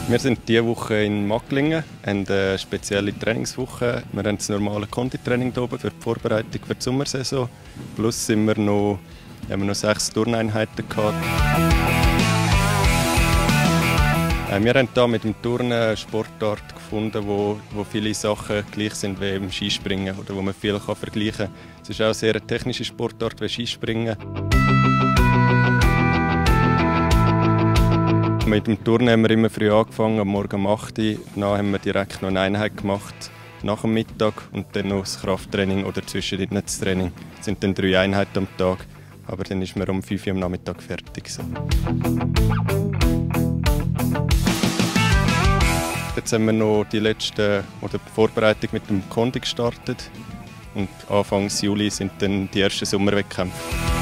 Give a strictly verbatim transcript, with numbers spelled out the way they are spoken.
Wir sind diese Woche in Magglingen, haben eine spezielle Trainingswoche. Wir haben das normale Konditraining hier oben für die Vorbereitung für die Sommersaison. Plus sind wir noch, haben wir noch sechs Turneinheiten gehabt. Wir haben hier mit dem Turnen eine Sportart gefunden, wo, wo viele Sachen gleich sind wie im Skispringen oder wo man viel kann vergleichen kann. Es ist auch eine sehr technische Sportart wie Skispringen. Mit dem Turnen haben wir immer früh angefangen, am Morgen um acht Uhr. Danach haben wir direkt noch eine Einheit gemacht, nach dem Mittag und dann noch das Krafttraining oder zwischendurch das Training. Es sind dann drei Einheiten am Tag, aber dann ist man um fünf Uhr am Nachmittag fertig. So. Jetzt haben wir noch die letzte oder die Vorbereitung mit dem Kondi gestartet und Anfang Juli sind dann die ersten Sommerwettkämpfe.